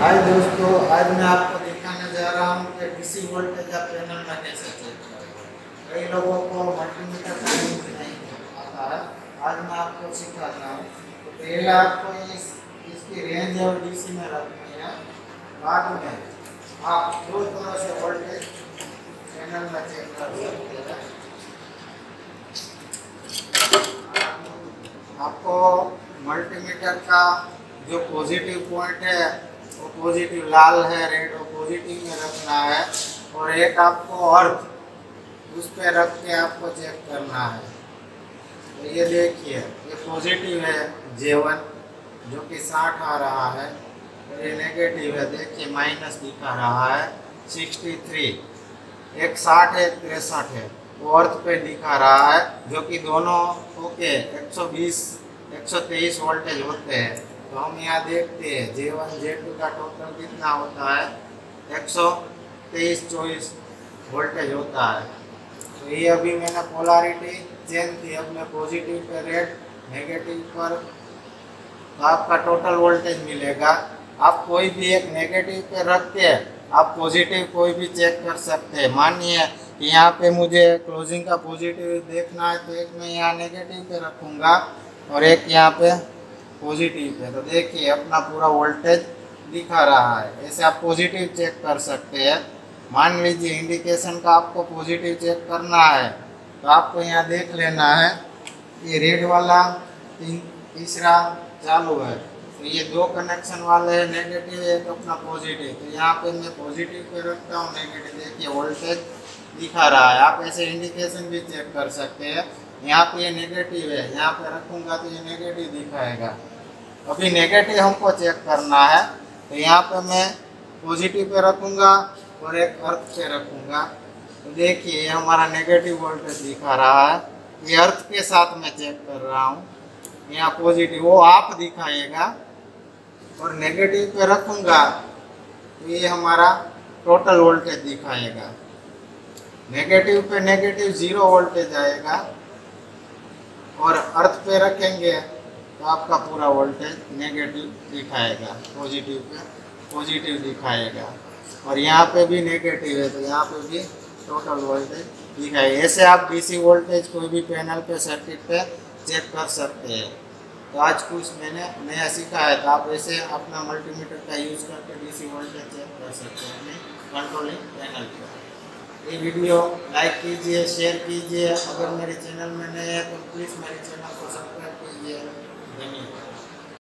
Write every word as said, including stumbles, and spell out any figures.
हाय दोस्तों, आज मैं आपको दिखाने जा रहा हूँ कि डीसी वोल्टेज का पैनल में कैसे चेक करें। कई लोगों को मल्टीमीटर का यूज नहीं आता है, आज मैं आपको सिखाता हूँ। तो पहले आपको इस इसकी रेंज और डीसी में रखनी है। बाद में आप दो तरह से वोल्टेज पैनल में चेक कर सकते हैं। आपको मल्टीमीटर का जो पॉजिटिव पॉइंट है वो पॉजिटिव लाल है, रेड वो पॉजिटिव में रखना है, और एक आपको अर्थ उस पर रख के आपको चेक करना है। तो ये देखिए, ये पॉजिटिव है जे वन जो कि साठ आ रहा है, और ये नेगेटिव है, देखिए माइनस दिखा रहा है सिक्सटी थ्री। एक साठ है, एक तिरसठ है, वो अर्थ पे दिखा रहा है, जो कि दोनों ओके एक सौ बीस एक सौ तेईस वोल्टेज होते हैं। तो हम यहाँ देखते हैं जे वन जे टू का टोटल कितना होता है, एक सौ तेईस चौबीस वोल्टेज होता है। तो ये अभी मैंने पोलैरिटी चेंज थी, अब मैं पॉजिटिव पे रेड, नेगेटिव पर, तो आपका टोटल वोल्टेज मिलेगा। आप कोई भी एक नेगेटिव पे रख के आप पॉजिटिव कोई भी चेक कर सकते हैं। मानिए कि यहाँ पे मुझे क्लोजिंग का पॉजिटिव देखना है, तो एक मैं यहाँ नेगेटिव पे रखूँगा और एक यहाँ पे पॉजिटिव पे, तो देखिए अपना पूरा वोल्टेज दिखा रहा है। ऐसे आप पॉजिटिव चेक कर सकते हैं। मान लीजिए इंडिकेशन का आपको पॉजिटिव चेक करना है, तो आपको यहाँ देख लेना है ये रेड वाला तीन तीसरा चालू है, तो ये दो कनेक्शन वाले हैं, नेगेटिव एक अपना पॉजिटिव। तो यहाँ पे मैं पॉजिटिव पे रखता हूँ, नेगेटिव, देखिए वोल्टेज दिखा रहा है। आप ऐसे इंडिकेशन भी चेक कर सकते हैं। यहाँ पे ये नेगेटिव है, यहाँ पे रखूँगा तो ये नेगेटिव दिखाएगा। अभी नेगेटिव हमको चेक करना है, तो यहाँ पे मैं पॉजिटिव पे रखूँगा और एक अर्थ पे रखूँगा। तो देखिए ये हमारा नेगेटिव वोल्टेज दिखा रहा है, ये अर्थ के साथ मैं चेक कर रहा हूँ। यहाँ पॉजिटिव वो आप दिखाएगा, और नेगेटिव पे रखूँगा तो ये हमारा टोटल वोल्टेज दिखाएगा। नेगेटिव पे नेगेटिव जीरो वोल्टेज आएगा, और अर्थ पे रखेंगे तो आपका पूरा वोल्टेज नेगेटिव दिखाएगा, पॉजिटिव पे पॉजिटिव दिखाएगा। और यहाँ पे भी नेगेटिव है, तो यहाँ पे भी टोटल वोल्टेज दिखाएगा। ऐसे आप डीसी वोल्टेज कोई भी पैनल पे सर्किट पे चेक कर सकते हैं। तो आज कुछ मैंने नया सीखा है, तो आप ऐसे अपना मल्टीमीटर का यूज़ करके डीसी वोल्टेज चेक कर सकते हैं अपने कंट्रोलिंग पैनल पर। ये वीडियो लाइक कीजिए, शेयर कीजिए। अगर मेरे चैनल में नए हैं तो प्लीज़ मेरे चैनल को सब्सक्राइब कीजिए।